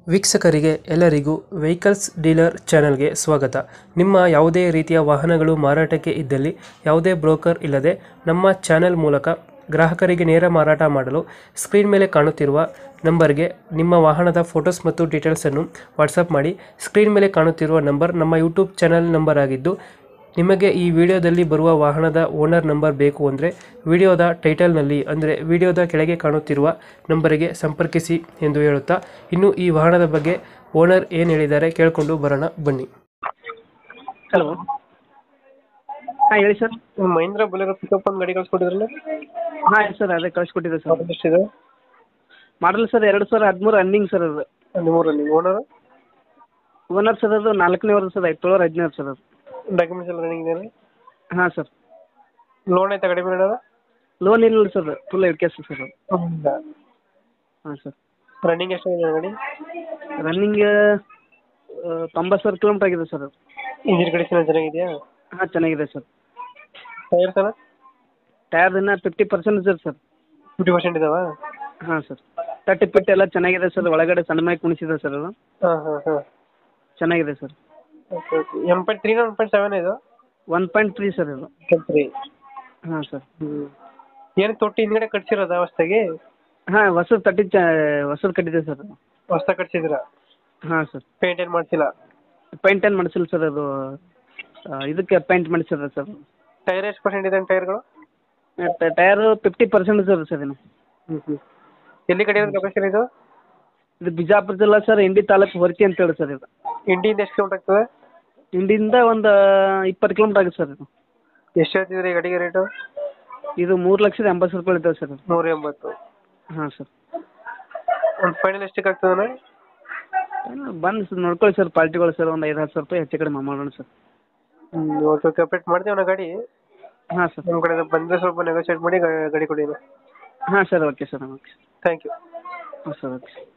ವೀಕ್ಷಕರಿಗೆ ಎಲ್ಲರಿಗೂ vehicles dealer ಚಾನೆಲ್ಗೆ ಸ್ವಾಗತ. ನಿಮ್ಮ ಯಾವುದೇ ರೀತಿಯ ವಾಹನಗಳು ಮಾರಾಟಕ್ಕೆ ಇದ್ದಲ್ಲಿ ಯಾವುದೇ ಬ್ರೋಕರ್ ಇಲ್ಲದೆ ನಮ್ಮ ಚಾನೆಲ್ ಮೂಲಕ ಗ್ರಾಹಕರಿಗೆ ನೇರ ಮಾರಾಟ ಮಾಡಲು ಸ್ಕ್ರೀನ್ ಮೇಲೆ ಕಾಣುತ್ತಿರುವ ನಂಬರ್ಗೆ ನಿಮ್ಮ ವಾಹನದ ಫೋಟೋಸ್ ಮತ್ತು ಡೀಟೇಲ್ಸನ್ನು ವಾಟ್ಸಪ್ ಮಾಡಿ. ಸ್ಕ್ರೀನ್ ಮೇಲೆ ಕಾಣುತ್ತಿರುವ ನಂಬರ್ ನಮ್ಮ ಯೂಟ್ಯೂಬ್ ಚಾನೆಲ್ ನಂಬರ್ ಆಗಿದ್ದು, ನಿಮಗೆ ಈ ವಿಡಿಯೋದಲ್ಲಿ ಬರುವ ವಾಹನದ ಓನರ್ ನಂಬರ್ ಬೇಕು ಅಂದರೆ ವಿಡಿಯೋದ ಟೈಟಲ್ನಲ್ಲಿ ಅಂದರೆ ವಿಡಿಯೋದ ಕೆಳಗೆ ಕಾಣುತ್ತಿರುವ ನಂಬರಿಗೆ ಸಂಪರ್ಕಿಸಿ ಎಂದು ಹೇಳುತ್ತಾ, ಇನ್ನು ಈ ವಾಹನದ ಬಗ್ಗೆ ಓನರ್ ಏನು ಹೇಳಿದ್ದಾರೆ ಕೇಳಿಕೊಂಡು ಬರೋಣ ಬನ್ನಿ. ಹಲೋ. ಹಾಂ ಹೇಳಿ ಸರ್. ಮಹೀಂದ್ರ ಬೊಲೆರೋ ಪಿಕಪ್ ಒಂದು ಗಾಡಿ ಕಳಿಸ್ಕೊಟ್ಟಿದ್ರಲ್ಲ? ಹಾಂ ಸರ್, ಅದೇ ಕಳಿಸ್ಕೊಟ್ಟಿದ್ದೆ ಸರ್. ಎಷ್ಟಿದೆ ಮಾಡಲ್ ಸರ್ 2013 ರನ್ನಿಂಗ್ ಸರ್ ಅದು. ರನ್ನಿಂಗ್. ಓನರ್ ಸರ್ ಅದು 4ನೇ ವರ್ಷ ಸರ್, 1715 ಸರ್ ಅದು. ಡಾಕ್ಯುಮೆಂಟ್ಸ್ ಎಲ್ಲ ರನ್ನಿಂಗ್ ಇದೆ? ಹಾಂ ಸರ್. ಲೋನ್ ಐತೆ ಗಾಡಿ ಮೇಲೆ? ಲೋನ್ ಇಲ್ಲ ಸರ್, ಫುಲ್ ಎಡ್ಕೆಸ್ ಸರ್ ಅದು. ಹಾಂ ಸರ್. ರನ್ನಿಂಗ್ ಎಷ್ಟಾಗಿದೆ ಗಾಡಿ? ರನ್ನಿಂಗ್ 90,000 ಕಿಲೋಮೀಟ್ರ್ ಆಗಿದೆ ಸರ್ ಅದು. ಇಂಜಿನ್ ಕಂಡೀಷನ್ ಚೆನ್ನಾಗಿದೆಯಾ? ಹಾಂ ಚೆನ್ನಾಗಿದೆ ಸರ್. ಟೈರ್ಸ್ ಎಲ್ಲ? ಟೈರ್ ಇನ್ನೂ 50% ಇದೆ ಸರ್. 50% ಇದಾವ? ಹಾಂ ಸರ್. 30 ಫಿಟ್ ಎಲ್ಲ ಚೆನ್ನಾಗಿದೆ ಸರ್. ಒಳಗಡೆ ಸಣ್ಣ ಮೈಕ್ ಕುಣಿಸಿದೆ ಸರ್ ಅದು. ಹಾಂ ಹಾಂ ಹಾಂ. ಚೆನ್ನಾಗಿದೆ ಸರ್. Okay okay. 1.3 1.7 ಇದು? 1.3 ಸರ್ ಇದು. 3. ಹಾಂ ಸರ್. ಏನು ತೊಟ್ಟಿ ಹಿಂದ್ಗಡೆ ಕಟ್ಸಿರೋದ ಹೊಸ್ದಾಗಿ? ಹಾಂ ಹೊಸದು ಕಟ್ಟಿದೆ ಸರ್ ಅದು. ಹೊಸ್ದಾಗಿ ಕಟ್ಸಿದ್ದೀರಾ? ಹಾಂ ಸರ್. ಪೇಂಟ್ ಏನು ಮಾಡಿಸಿಲ್ಲ? ಪೇಂಟ್ ಏನು ಮಾಡಿಸಿಲ್ಲ ಸರ್ ಅದು. ಇದಕ್ಕೆ ಪೇಂಟ್ ಮಾಡಿಸಿದ್ರೆ ಸರ್. ಟೈರ್ ಎಷ್ಟು ಪರ್ಸೆಂಟ್ ಇದೆ ಟೈರ್ಗಳು? ಟೈರು 50% ಸರ್ ಸರ್ ಇನ್ನು. ಎಲ್ಲಿ ಕಡೆ ಲೊಕೇಶನ್ ಇದು? ಇದು ಬಿಜಾಪುರ ಜಿಲ್ಲಾ ಸರ್, ಇಂಡಿ ತಾಲೂಕು ಹೊರತಿ ಅಂತ ಹೇಳಿ ಸರ್ ಇದು. ಇಂಡಿಯಿಂದ ಎಷ್ಟು ಕಿಲೋಮೀಟರ್ ಆಗ್ತದೆ? ಇಂಡಿಯಿಂದ ಒಂದು 20 ಕಿಲೋಮೀಟರ್ ಆಗುತ್ತೆ ಸರ್ ಇದು. ಎಷ್ಟು ಹೇಳ್ತಿದ್ರಿ ಈ ಗಾಡಿಗೆ ರೇಟು? ಇದು 3,80,000 ರೂಪಾಯಿ ಇದ್ದಾವೆ ಸರ್. 380. ಹಾಂ ಸರ್. ಒಂದು ಫೈನಲ್ ಎಷ್ಟಕ್ಕೆ ಆಗ್ತದೆ? ಬಂದು ನೋಡ್ಕೊಳ್ಳಿ ಸರ್, ಪಾರ್ಟಿಗಳು ಸರ್, ಒಂದು 5-10 ರೂಪಾಯಿ ಹೆಚ್ಚು ಕಡಿಮೆ ಮಾಡೋಣ ಸರ್. Okay okay. ಅಪ್ಡೇಟ್ ಮಾಡ್ತೀವಿ ನಾ ಗಾಡಿ. ಹಾಂ ಸರ್. ನಿಮ್ಮ ಕಡೆ ಬಂದರೆ ಸ್ವಲ್ಪ ನೆಗೋಷಿಯೇಟ್ ಮಾಡಿ ಗಾಡಿ ಕೊಡಿ. ಹಾಂ sir, okay sir. Okay. Thank you. ಹಾಂ ಸರ್, ಓಕೆ.